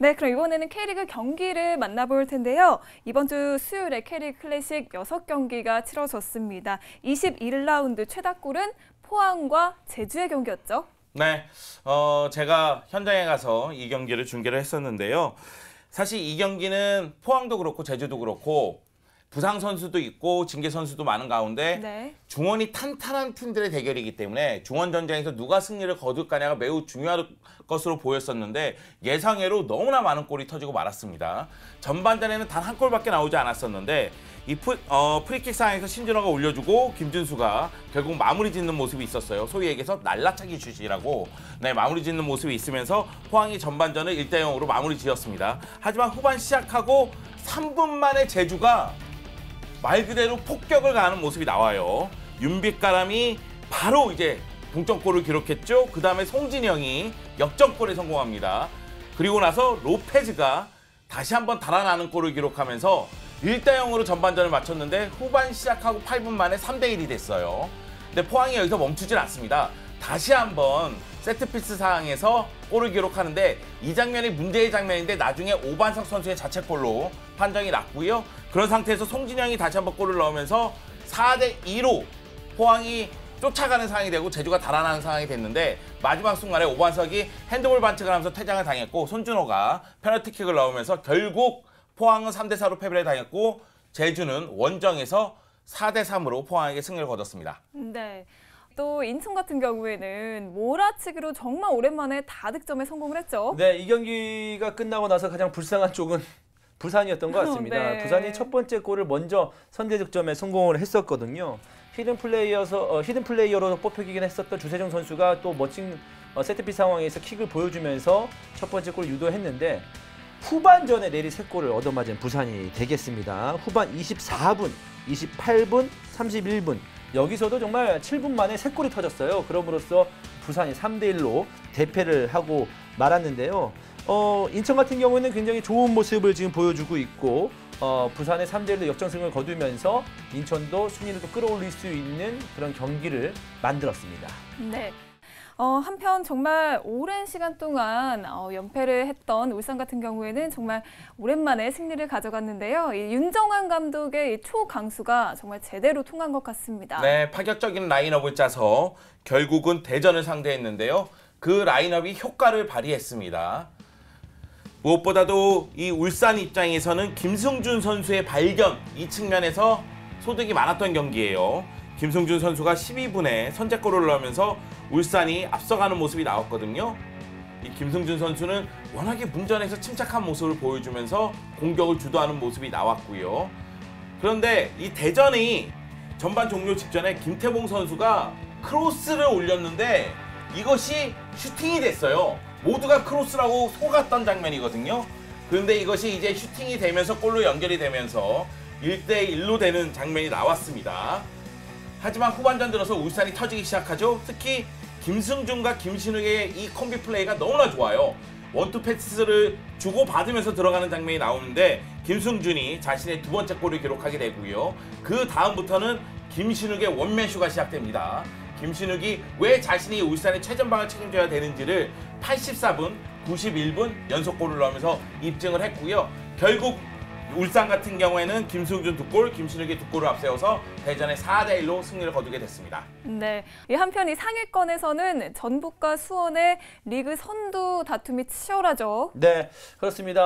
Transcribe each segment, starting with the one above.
네, 그럼 이번에는 K리그 경기를 만나볼 텐데요. 이번 주 수요일에 K리그 클래식 6경기가 치러졌습니다. 21라운드 최다골은 포항과 제주의 경기였죠. 네, 제가 현장에 가서 이 경기를 중계를 했었는데요. 사실 이 경기는 포항도 그렇고 제주도 그렇고 부상 선수도 있고 징계 선수도 많은 가운데 네. 중원이 탄탄한 팀들의 대결이기 때문에 중원 전쟁에서 누가 승리를 거둘 거냐가 매우 중요한 것으로 보였었는데 예상외로 너무나 많은 골이 터지고 말았습니다. 전반전에는 단 한 골밖에 나오지 않았었는데 이 프리킥 상황에서 신진호가 올려주고 김준수가 결국 마무리 짓는 모습이 있었어요. 소위 얘기해서 날라차기 슛이라고 마무리 짓는 모습이 있으면서 포항이 전반전을 1대0으로 마무리 지었습니다. 하지만 후반 시작하고 3분 만에 제주가 말 그대로 폭격을 가하는 모습이 나와요. 윤빛가람이 바로 이제 동점골을 기록했죠. 그 다음에 송진영이 역전골에 성공합니다. 그리고 나서 로페즈가 다시 한번 달아나는 골을 기록하면서 1대0으로 전반전을 마쳤는데 후반 시작하고 8분 만에 3대1이 됐어요. 근데 포항이 여기서 멈추질 않습니다. 다시 한번 세트피스 상황에서 골을 기록하는데 이 장면이 문제의 장면인데 나중에 오반석 선수의 자책골로 판정이 났고요. 그런 상태에서 송진영이 다시 한번 골을 넣으면서 4대2로 포항이 쫓아가는 상황이 되고 제주가 달아나는 상황이 됐는데 마지막 순간에 오반석이 핸드볼 반칙을 하면서 퇴장을 당했고 손준호가 페널티킥을 넣으면서 결국 포항은 3대4로 패배를 당했고 제주는 원정에서 4대3으로 포항에게 승리를 거뒀습니다. 네. 또 인천 같은 경우에는 몰아치기로 정말 오랜만에 다득점에 성공을 했죠. 네, 이 경기가 끝나고 나서 가장 불쌍한 쪽은 부산이었던 것 같습니다. 네. 부산이 첫 번째 골을 먼저 선제 득점에 성공을 했었거든요. 히든 플레이어로 뽑히긴 했었던 주세종 선수가 또 멋진 세트피스 상황에서 킥을 보여주면서 첫 번째 골을 유도했는데 후반전에 내리 3골을 얻어맞은 부산이 되겠습니다. 후반 24분, 28분, 31분 여기서도 정말 7분 만에 3골이 터졌어요. 그럼으로써 부산이 3대1로 대패를 하고 말았는데요. 인천 같은 경우에는 굉장히 좋은 모습을 지금 보여주고 있고 부산의 3대1로 역전승을 거두면서 인천도 순위를 또 끌어올릴 수 있는 그런 경기를 만들었습니다. 네. 한편 정말 오랜 시간 동안 연패를 했던 울산 같은 경우에는 정말 오랜만에 승리를 가져갔는데요. 이 윤정환 감독의 이 초강수가 정말 제대로 통한 것 같습니다. 네, 파격적인 라인업을 짜서 결국은 대전을 상대했는데요. 그 라인업이 효과를 발휘했습니다. 무엇보다도 이 울산 입장에서는 김승준 선수의 발견, 이 측면에서 소득이 많았던 경기예요. 김승준 선수가 12분에 선제골을 넣으면서 울산이 앞서가는 모습이 나왔거든요. 이 김승준 선수는 워낙에 문전에서 침착한 모습을 보여주면서 공격을 주도하는 모습이 나왔고요. 그런데 이 대전이 전반 종료 직전에 김태봉 선수가 크로스를 올렸는데 이것이 슈팅이 됐어요. 모두가 크로스라고 속았던 장면이거든요. 그런데 이것이 이제 슈팅이 되면서 골로 연결이 되면서 1대1로 되는 장면이 나왔습니다. 하지만 후반전 들어서 울산이 터지기 시작하죠. 특히 김승준과 김신욱의 이 콤비 플레이가 너무나 좋아요. 원투 패스를 주고받으면서 들어가는 장면이 나오는데 김승준이 자신의 두 번째 골을 기록하게 되고요. 그 다음부터는 김신욱의 원맨쇼가 시작됩니다. 김신욱이 왜 자신이 울산의 최전방을 책임져야 되는지를 84분, 91분 연속골을 넣으면서 입증을 했고요. 결국 울산 같은 경우에는 김승준 2골, 김신욱이 2골을 앞세워서 대전의 4대1로 승리를 거두게 됐습니다. 네, 이 한편 이 상위권에서는 전북과 수원의 리그 선두 다툼이 치열하죠. 네, 그렇습니다.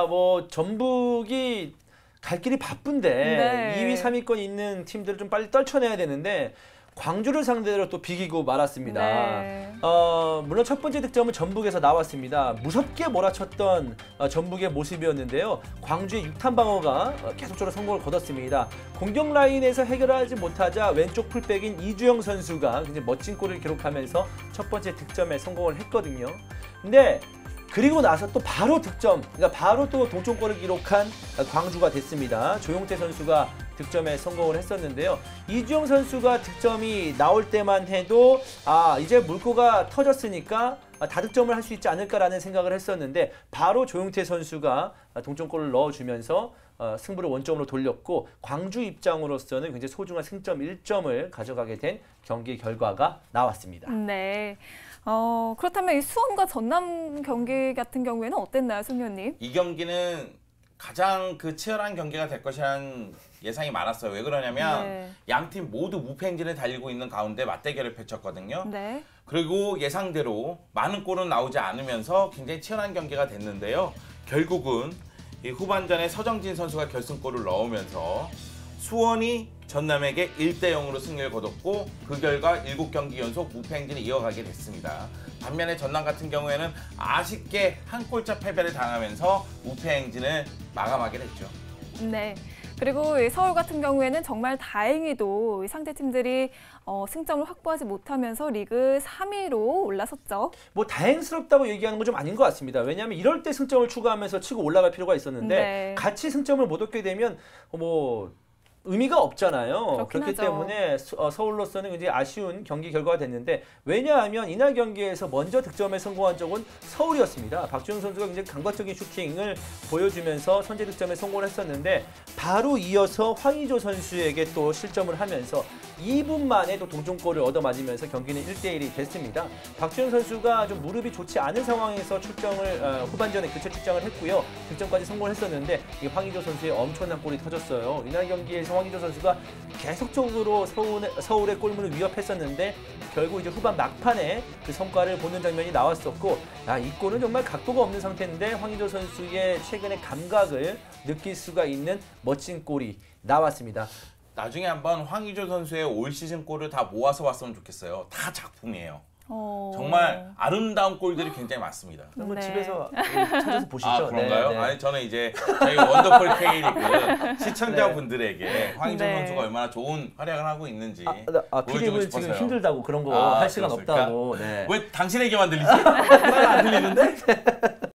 전북이 갈 길이 바쁜데 네. 2위, 3위권 있는 팀들을 좀 빨리 떨쳐내야 되는데 광주를 상대로 또 비기고 말았습니다. 네. 물론 첫 번째 득점은 전북에서 나왔습니다. 무섭게 몰아쳤던 전북의 모습이었는데요. 광주의 6탄 방어가 계속적으로 성공을 거뒀습니다. 공격 라인에서 해결하지 못하자 왼쪽 풀백인 이주영 선수가 굉장히 멋진 골을 기록하면서 첫 번째 득점에 성공을 했거든요. 근데 그리고 나서 또 바로 득점, 그러니까 바로 또 동점골을 기록한 광주가 됐습니다. 조용태 선수가 득점에 성공을 했었는데요. 이주영 선수가 득점이 나올 때만 해도 이제 물꼬가 터졌으니까 다득점을 할 수 있지 않을까라는 생각을 했었는데 바로 조용태 선수가 동점골을 넣어주면서 승부를 원점으로 돌렸고 광주 입장으로서는 굉장히 소중한 승점 1점을 가져가게 된 경기 결과가 나왔습니다. 네. 그렇다면 이 수원과 전남 경기 같은 경우에는 어땠나요, 송현님? 이 경기는 가장 그 치열한 경기가 될 것이라는 예상이 많았어요. 왜 그러냐면 네. 양팀 모두 무패 행진을 달리고 있는 가운데 맞대결을 펼쳤거든요. 네. 그리고 예상대로 많은 골은 나오지 않으면서 굉장히 치열한 경기가 됐는데요. 결국은 이 후반전에 서정진 선수가 결승골을 넣으면서 수원이 전남에게 1대0으로 승리를 거뒀고 그 결과 7경기 연속 무패 행진을 이어가게 됐습니다. 반면에 전남 같은 경우에는 아쉽게 한 골차 패배를 당하면서 무패 행진을 마감하게 됐죠. 네. 그리고 이 서울 같은 경우에는 정말 다행히도 이 상대 팀들이 승점을 확보하지 못하면서 리그 3위로 올라섰죠. 뭐 다행스럽다고 얘기하는 건 좀 아닌 것 같습니다. 왜냐하면 이럴 때 승점을 추가하면서 치고 올라갈 필요가 있었는데 네. 같이 승점을 못 얻게 되면 뭐 의미가 없잖아요. 그렇긴 그렇기 하죠. 때문에 서울로서는 굉장히 아쉬운 경기 결과가 됐는데 왜냐하면 이날 경기에서 먼저 득점에 성공한 적은 서울이었습니다. 박주영 선수가 굉장히 감각적인 슈팅을 보여주면서 선제 득점에 성공을 했었는데 바로 이어서 황의조 선수에게 또 실점을 하면서 2분 만에 또 동점골을 얻어맞으면서 경기는 1대1이 됐습니다. 박주영 선수가 좀 무릎이 좋지 않은 상황에서 후반전에 교체 출장을 했고요. 득점까지 성공을 했었는데 이 황의조 선수의 엄청난 골이 터졌어요. 이날 경기에서 황의조 선수가 계속적으로 서울의 골문을 위협했었는데 결국 이제 후반 막판에 그 성과를 보는 장면이 나왔었고 이 골은 정말 각도가 없는 상태인데 황의조 선수의 최근의 감각을 느낄 수가 있는 멋진 골이 나왔습니다. 나중에 한번 황의조 선수의 올 시즌 골을 다 모아서 봤으면 좋겠어요. 다 작품이에요. 정말 아름다운 골들이 굉장히 많습니다. 한번 네. 집에서 찾아서 보시죠. 아, 그런가요? 네, 네. 아니 저는 이제 저희 원더풀 K리그 시청자분들에게 황의조 네. 선수가 얼마나 좋은 활약을 하고 있는지 필립은 보여주고 지금 싶어서요. 힘들다고 그런 거 할 시간 그렇습니까? 없다고. 네. 왜 당신에게만 들리지? 나는 안 들리는데?